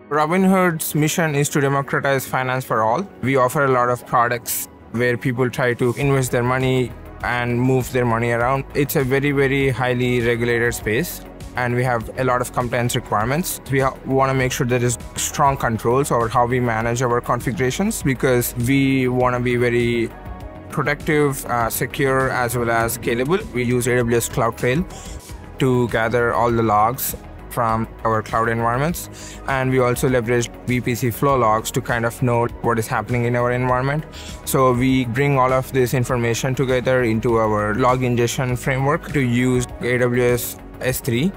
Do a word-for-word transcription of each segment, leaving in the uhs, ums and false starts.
Robinhood's mission is to democratize finance for all. We offer a lot of products where people try to invest their money and move their money around. It's a very, very highly regulated space, and we have a lot of compliance requirements. We want to make sure there is strong controls over how we manage our configurations, because we want to be very protective, uh, secure, as well as scalable. We use A W S CloudTrail to gather all the logs from our cloud environments, and we also leverage V P C flow logs to kind of know what is happening in our environment. So we bring all of this information together into our log ingestion framework to use A W S S three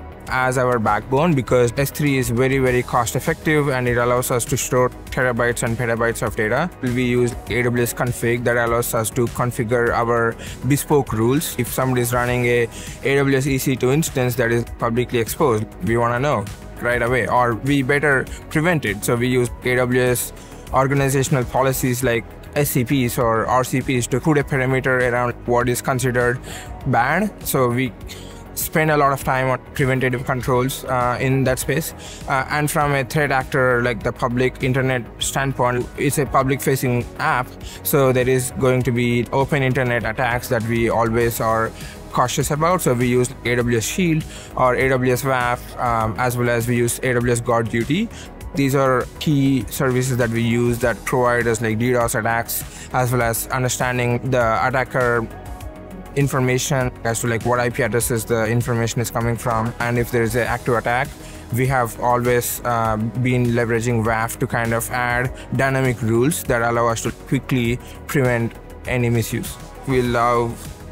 as our backbone, because S three is very, very cost effective and it allows us to store terabytes and petabytes of data. We use A W S config that allows us to configure our bespoke rules. If somebody is running a A W S E C two instance that is publicly exposed, we want to know right away, or we better prevent it. So we use A W S organizational policies like S C Ps or R C Ps to put a parameter around what is considered bad. So we spend a lot of time on preventative controls uh, in that space. Uh, and from a threat actor, like the public internet standpoint, it's a public facing app. So there is going to be open internet attacks that we always are cautious about. So we use A W S Shield or A W S W A F, um, as well as we use A W S Guard Duty. These are key services that we use that provide us like DDoS attacks, as well as understanding the attacker information as to like what I P addresses the information is coming from, and if there is an active attack. We have always uh, been leveraging W A F to kind of add dynamic rules that allow us to quickly prevent any misuse. We love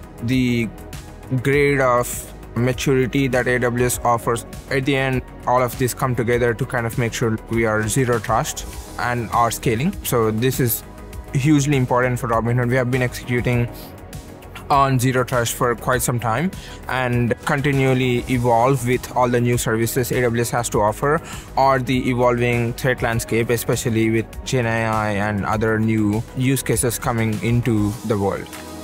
the grade of maturity that A W S offers. At the end, all of this come together to kind of make sure we are zero trust and are scaling. So this is hugely important for Robinhood. We have been executing on zero trust for quite some time and continually evolve with all the new services A W S has to offer, or the evolving threat landscape, especially with Gen A I and other new use cases coming into the world.